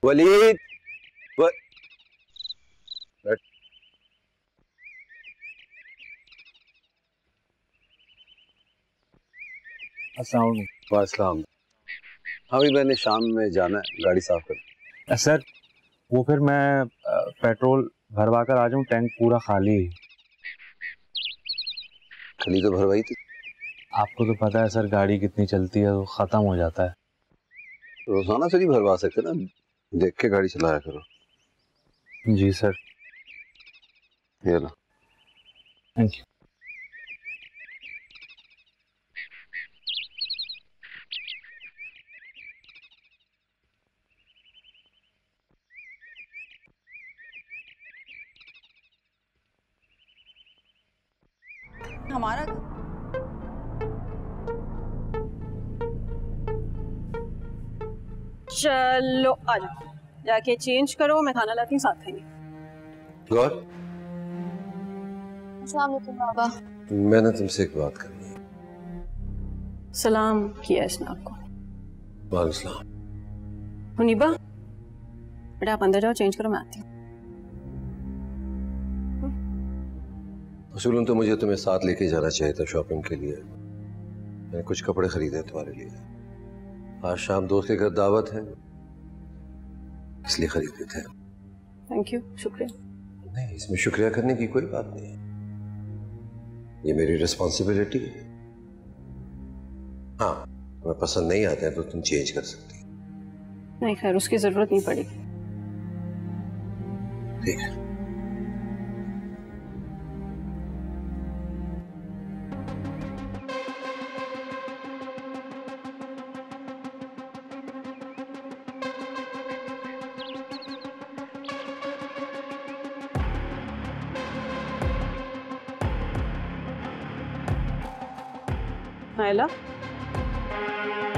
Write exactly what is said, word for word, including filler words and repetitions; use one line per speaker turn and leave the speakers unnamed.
वलीद, व... अस्सलाम। हाँ भी मैंने शाम में जाना है, गाड़ी साफ कर।
सर वो फिर मैं पेट्रोल भरवा कर आ जाऊँ, टैंक पूरा खाली है।
खाली तो भरवाई थी।
आपको तो पता है सर गाड़ी कितनी चलती है तो ख़त्म हो जाता है।
रोजाना से नहीं भरवा सकते ना, देख के गाड़ी चलाया करो।
जी सर।
ये लो।
Thank you.
हमारा चलो आ जाओ, जाके चेंज करो, मैं खाना लाती हूँ, साथ खाएंगे।
गौर,
अस्सलाम वालेकुम बाबा।
मैंने तुमसे एक बात करनी है।
सलाम किया इसने आपको।
वालेकुम सलाम।
मुनीबा बेटा आप अंदर जाओ, चेंज करो, मैं आती हूँ।
असूलन तो मुझे तुम्हें साथ लेके जाना चाहिए था शॉपिंग के लिए। मैंने कुछ कपड़े खरीदे तुम्हारे लिए। आज शाम दोस्त के घर दावत है, इसलिए खरीदे थे।
थैंक यू, शुक्रिया।
नहीं, इसमें शुक्रिया करने की कोई बात नहीं, ये मेरी रिस्पॉन्सिबिलिटी है। हाँ, तुम्हें पसंद नहीं आते हैं तो तुम चेंज कर सकती।
नहीं खैर, उसकी जरूरत नहीं पड़ेगी।
ठीक है।
नायला